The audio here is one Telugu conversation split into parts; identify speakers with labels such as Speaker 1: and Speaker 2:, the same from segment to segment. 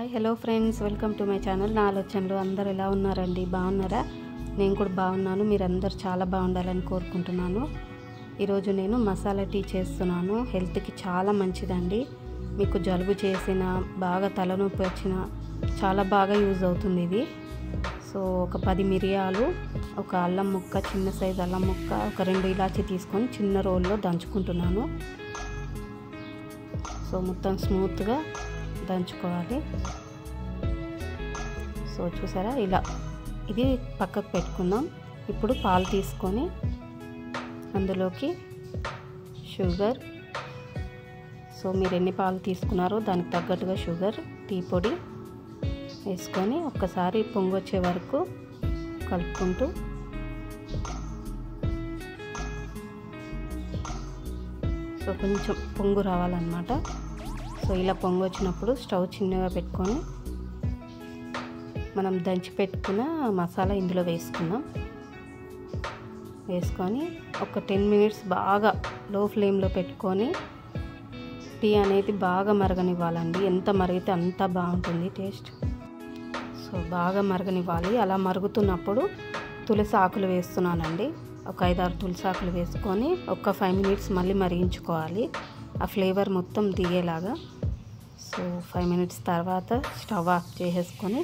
Speaker 1: Hi hello friends, welcome to my channel. నా ఆలోచనలు అందరూ ఎలా ఉన్నారండి? బాగున్నారా? నేను కూడా బాగున్నాను. మీరందరూ చాలా బాగుండాలని కోరుకుంటున్నాను. ఈరోజు నేను మసాలా టీ చేస్తున్నాను. హెల్త్కి చాలా మంచిదండి. మీకు జలుబు చేసిన, బాగా తలనొప్పి వచ్చిన చాలా బాగా యూజ్ అవుతుంది ఇది. సో ఒక 10 మిరియాలు, ఒక అల్లం ముక్క, చిన్న సైజు అల్లం ముక్క, ఒక 2 ఇలాచీ తీసుకొని చిన్న రోల్లో దంచుకుంటున్నాను. సో మొత్తం స్మూత్గా దంచుకోవాలి. సో చూసారా, ఇలా ఇది పక్కకు పెట్టుకుందాం. ఇప్పుడు పాలు తీసుకొని అందులోకి షుగర్, సో మీరు ఎన్ని పాలు తీసుకున్నారో దానికి తగ్గట్టుగా షుగర్, టీ పొడి వేసుకొని ఒక్కసారి పొంగొచ్చే వరకు కలుపుకుంటూ సో కొంచెం పొంగు రావాలన్నమాట. సో ఇలా పొంగు వచ్చినప్పుడు స్టవ్ చిన్నగా పెట్టుకొని మనం దంచి పెట్టుకున్న మసాలా ఇందులో వేసుకుందాం. వేసుకొని ఒక 10 మినిట్స్ బాగా లో ఫ్లేమ్లో పెట్టుకొని టీ అనేది బాగా మరగనివ్వాలండి. ఎంత మరిగితే అంత బాగుంటుంది టేస్ట్. సో బాగా మరగనివ్వాలి. అలా మరుగుతున్నప్పుడు తులసి ఆకులు వేస్తున్నానండి. ఒక 5-6 తులసి ఆకులు వేసుకొని ఒక 5 మినిట్స్ మళ్ళీ మరిగించుకోవాలి, ఆ ఫ్లేవర్ మొత్తం దిగేలాగా. సో 5 మినిట్స్ తర్వాత స్టవ్ ఆఫ్ చేసేసుకొని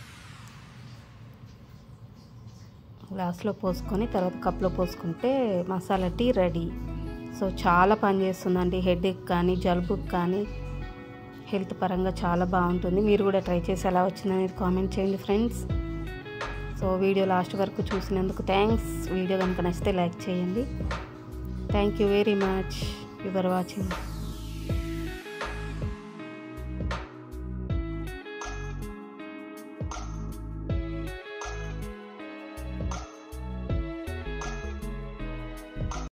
Speaker 1: గ్లాస్లో పోసుకొని తర్వాత కప్లో పోసుకుంటే మసాలా టీ రెడీ. సో చాలా పనిచేస్తుందండి. హెడేక్ కానీ, జలుబుకి కానీ, హెల్త్ పరంగా చాలా బాగుంటుంది. మీరు కూడా ట్రై చేసి ఎలా వచ్చిందనేది కామెంట్ చేయండి ఫ్రెండ్స్. సో వీడియో లాస్ట్ వరకు చూసినందుకు థ్యాంక్స్. వీడియో కనుక నచ్చితే లైక్ చేయండి. Thank you very much for watching.